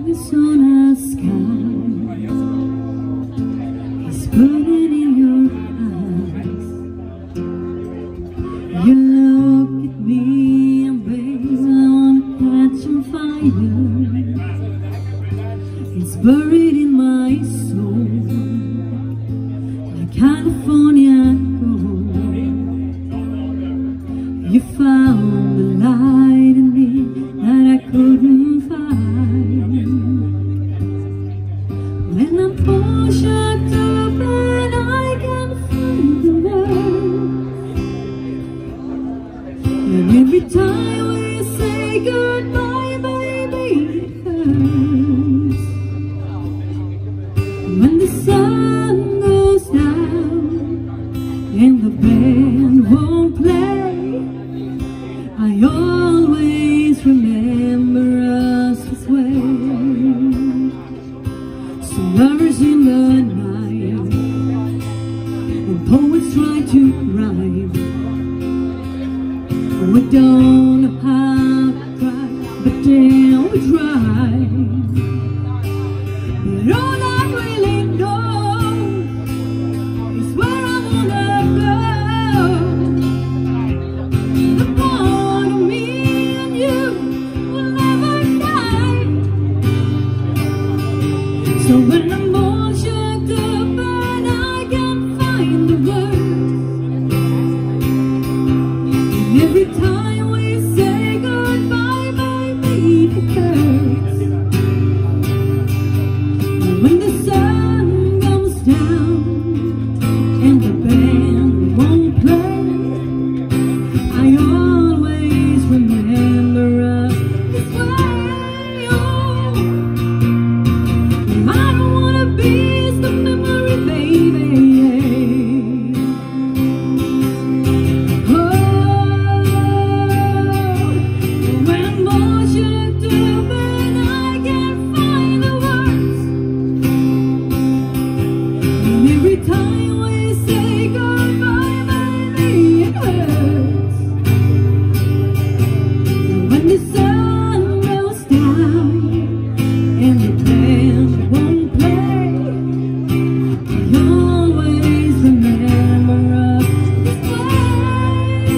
is on a sky. It's burning in your eyes. You look at me and baby, I wanna catch on fire. It's buried in my soul, like California gold. You found the light in me that I couldn't find. When I'm pushed up and I can't find the words, and every time we say goodbye, baby, it hurts. When the sun goes down and the band won't play, I always remember us this way. Some lovers in the night, and poets try to rhyme. We don't know how to cry, but then we try. But all I really know is where I wanna go. The part of me and you will never die. So when I'm all shocked up and I can't find the words, and every time we say goodbye, baby, it hurts. And when the sun comes down and the band won't play, I always remember us this way. Oh, I don't wanna be the memory, baby. Oh, when I'm all shocked up and I can't find the words, and every time we say goodbye, baby, it hurts. And when the sun goes down and the band won't play, I always remember us this way.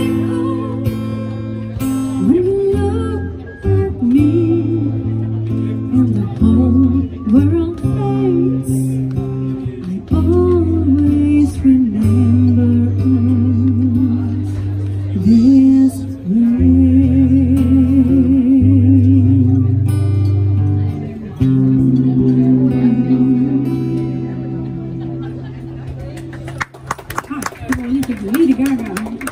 When you look at me and the whole world fades, I always remember us this way. Det var lite Lady Gaga.